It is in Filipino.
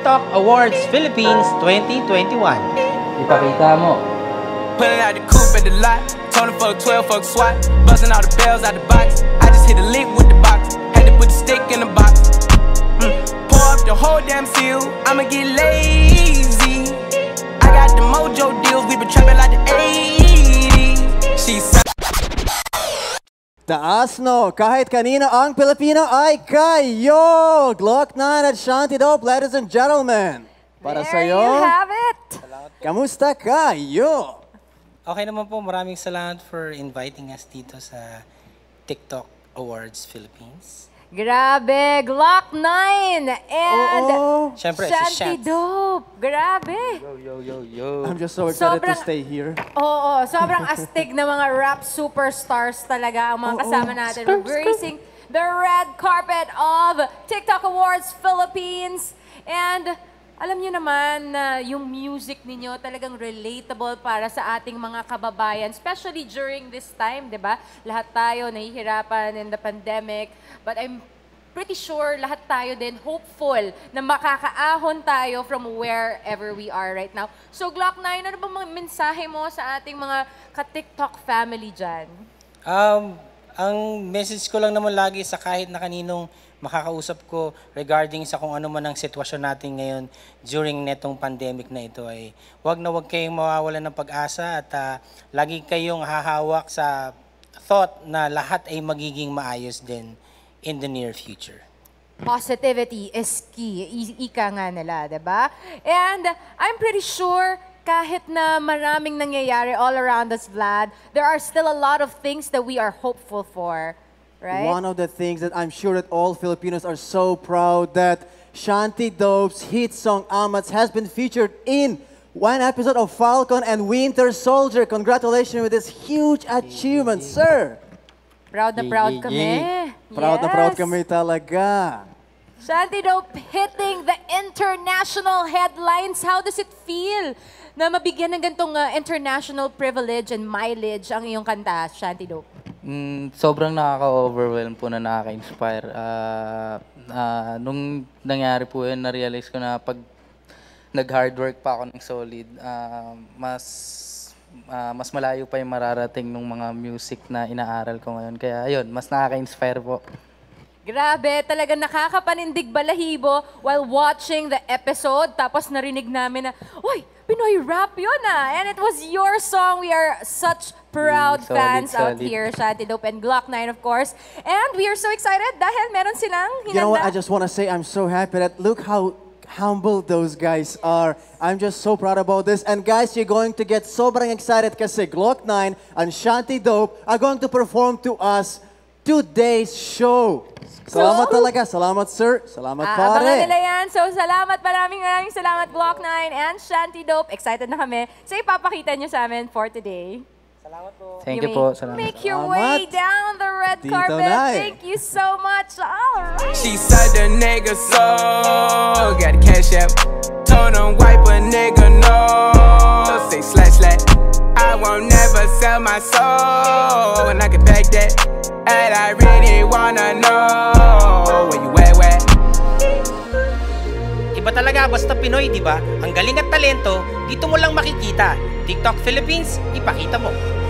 TikTok Awards Philippines 2021. Ipakita mo. Pulling out the coupe at the lot. Tony fuck 12, fuck SWAT. Busting all the bells out the box. I just hit a lick with the box. Had to put the stick in the box. Pour up the whole damn seal. I'ma get lazy. I got the mojo deals. We been trapping like the 80s. She's Taas no, kahit kanino ang Pilipino ay kayo! Glock 9 at Shanty Dope, ladies and gentlemen. Para There sa'yo, you have it! kamusta kayo? Okay naman po, maraming salamat for inviting us dito sa TikTok Awards Philippines. Grabe, Glock 9 and Siyempre, si Shanty Shant. Dope. Grabe. Yo. I'm just so excited to Sobrang- stay here. Oo, sobrang astig na mga rap superstars talaga ang mga kasama natin. Gracing the red carpet of TikTok Awards Philippines. And alam niyo naman na yung music ninyo talagang relatable para sa ating mga kababayan, especially during this time, di ba? Lahat tayo nahihirapan in the pandemic, but I'm pretty sure lahat tayo din hopeful na makakaahon tayo from wherever we are right now. So Glock 9, ano ba mga mensahe mo sa ating mga ka-TikTok family dyan? Ang message ko lang naman lagi sa kahit na kaninong makakausap ko regarding sa kung ano man ang sitwasyon natin ngayon during netong pandemic na ito ay wag kayong mawawalan ng pag-asa at lagi kayong hahawak sa thought na lahat ay magiging maayos din in the near future. Positivity is key. Ika nga nila, diba? And I'm pretty sure kahit na maraming nangyayari all around us, Vlad, there are still a lot of things that we are hopeful for, right? One of the things that I'm sure that all Filipinos are so proud that Shanty Dope's hit song Amats has been featured in one episode of Falcon and Winter Soldier. Congratulations with this huge achievement, sir! Proud na proud kami. Proud na proud Yes. kami talaga. Shanty Dope hitting the international headlines. How does it feel na mabigyan ng gantong international privilege and mileage ang iyong kanta, Shanty Dope? Sobrang nakaka-overwhelm po na nakaka-inspire. Nung nangyari po yun, na-realize ko na pag nag-hard work pa ako ng solid, mas malayo pa yung mararating ng mga music na inaaral ko ngayon. Kaya ayun, mas nakaka-inspire po. Grabe, talaga nakakapanindig balahibo while watching the episode. Tapos narinig namin na, uy, Pinoy rap yun ah. And it was your song. We are such proud fans out here, Shanty Dope and Glock 9 of course. And we are so excited dahil meron silang hinanda. You know what, I just want to say I'm so happy that look how humble those guys are. I'm just so proud about this. And guys, you're going to get sobrang excited kasi Glock 9 and Shanty Dope are going to perform to us today's show. Salamat talaga. Salamat, sir. Salamat, Abangan pare. nila yan. So salamat, maraming salamat Glock 9 and Shanty Dope. Excited na kami. So ipapakita nyo sa amin for today. Thank you po. Salamat. Make your way Salamat. down the red Dito carpet. na eh. Thank you so much. All right. She said the nigga so got a cash app. Told him wipe a nigga no. Say slash. I won't never sell my soul, and I can back that. And I really wanna know where you at. Iba talaga basta Pinoy, di ba? Ang galing at talento, dito mo lang makikita. TikTok Philippines, ipakita mo.